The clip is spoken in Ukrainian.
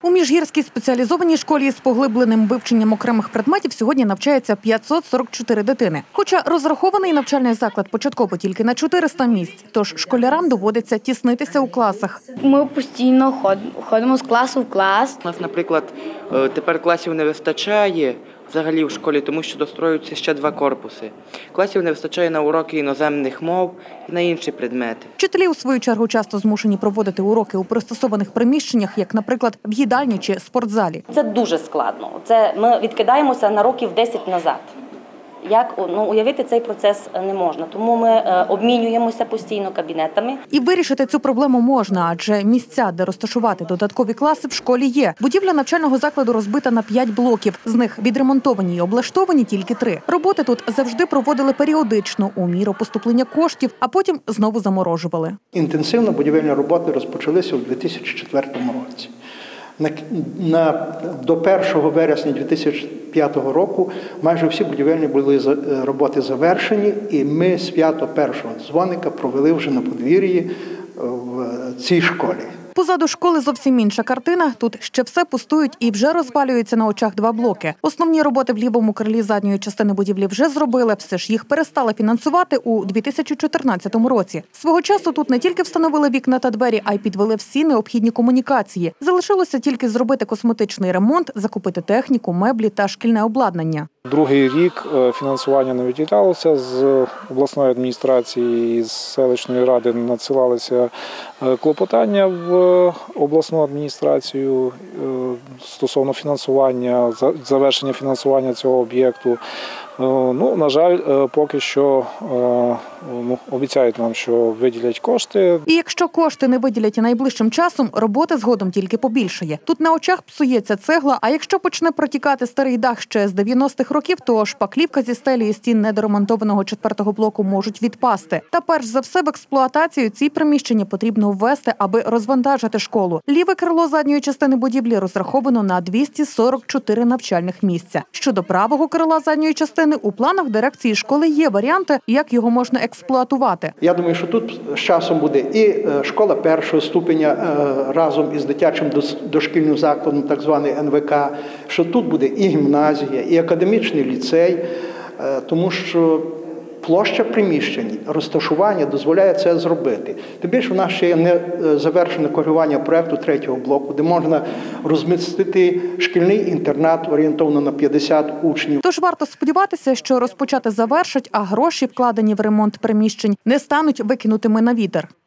У Міжгірській спеціалізованій школі з поглибленим вивченням окремих предметів сьогодні навчається 544 дитини. Хоча розрахований навчальний заклад початково тільки на 400 місць, тож школярам доводиться тіснитися у класах. Ми постійно ходимо з класу в клас. У нас, наприклад, тепер класів не вистачає взагалі в школі, тому що достроюються ще 2 корпуси. Класів не вистачає на уроки іноземних мов і на інші предмети. Вчителі, у свою чергу, часто змушені проводити уроки у пристосованих приміщеннях, як, наприклад, в їдальні чи спортзалі. Це дуже складно. Ми відкидаємося на років 10 назад. Уявити цей процес не можна, тому ми обмінюємося постійно кабінетами. І вирішити цю проблему можна, адже місця, де розташувати додаткові класи, в школі є. Будівля навчального закладу розбита на 5 блоків, з них відремонтовані і облаштовані тільки 3. Роботи тут завжди проводили періодично, у міру поступлення коштів, а потім знову заморожували. Інтенсивно будівельні роботи розпочалися у 2004 році. До 1 вересня 2005 року майже всі будівельні роботи завершені, і ми свято першого дзвоника провели вже на подвір'ї в цій школі. Позаду школи зовсім інша картина. Тут ще все пустують і вже розвалюються на очах 2 блоки. Основні роботи в лівому крилі задньої частини будівлі вже зробили, все ж їх перестали фінансувати у 2014 році. Свого часу тут не тільки встановили вікна та двері, а й підвели всі необхідні комунікації. Залишилося тільки зробити косметичний ремонт, закупити техніку, меблі та шкільне обладнання. Другий рік фінансування не виділялося, з обласної адміністрації і з селищної ради надсилалися клопотання в обласну адміністрацію стосовно фінансування, завершення фінансування цього об'єкту. На жаль, поки що обіцяють нам, що виділять кошти. І якщо кошти не виділять і найближчим часом, роботи згодом тільки побільшає. Тут на очах псується цегла, а якщо почне протікати старий дах ще з 90-х років, то шпаклівка зі стелі і стін недоремонтованого 4-го блоку можуть відпасти. Та перш за все в експлуатацію ці приміщення потрібно ввести, аби розвантажити школу. Ліве крило задньої частини будівлі розраховано на 244 навчальних місця. Щодо правого крила задньої частини, у планах дирекції школи є варіанти, як його можна експлуатувати. Я думаю, що тут з часом буде і школа першого ступеня разом із дитячим дошкільним закладом, так званий НВК, що тут буде і гімназія, і академічний ліцей, тому що площа приміщень, розташування дозволяє це зробити. Тим більше в нас ще є не завершене коригування проєкту 3-го блоку, де можна розмістити шкільний інтернат орієнтовно на 50 учнів. Тож варто сподіватися, що розпочати завершать, а гроші, вкладені в ремонт приміщень, не стануть викинутими на вітер.